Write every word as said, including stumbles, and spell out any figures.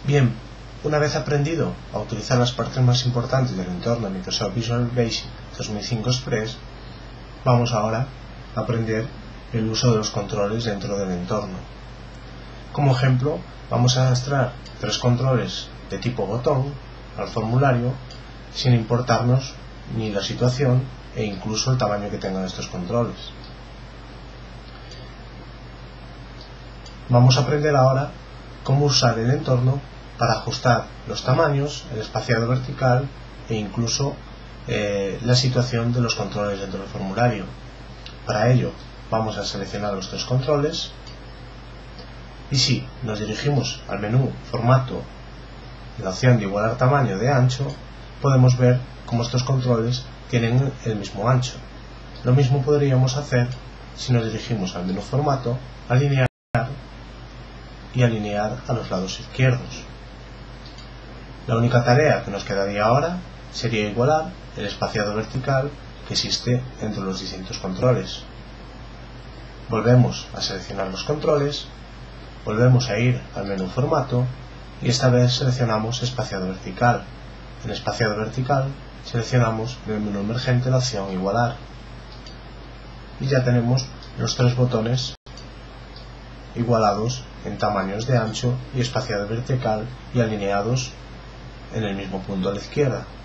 Bien, una vez aprendido a utilizar las partes más importantes del entorno de Microsoft Visual Basic dos mil cinco Express, vamos ahora a aprender el uso de los controles dentro del entorno. Como ejemplo, vamos a extraer tres controles de tipo botón al formulario sin importarnos ni la situación e incluso el tamaño que tengan estos controles. Vamos a aprender ahora cómo usar el entorno para ajustar los tamaños, el espaciado vertical e incluso eh, la situación de los controles dentro del formulario. Para ello vamos a seleccionar los tres controles y si nos dirigimos al menú Formato, en la opción de igualar tamaño de ancho, podemos ver cómo estos controles tienen el mismo ancho. Lo mismo podríamos hacer si nos dirigimos al menú Formato, alinear y alinear a los lados izquierdos. La única tarea que nos quedaría ahora sería igualar el espaciado vertical que existe entre los distintos controles. Volvemos a seleccionar los controles, volvemos a ir al menú Formato y esta vez seleccionamos espaciado vertical. En espaciado vertical seleccionamos en el menú emergente la opción igualar y ya tenemos los tres botones igualados en tamaños de ancho y espaciado vertical y alineados en el mismo punto a la izquierda.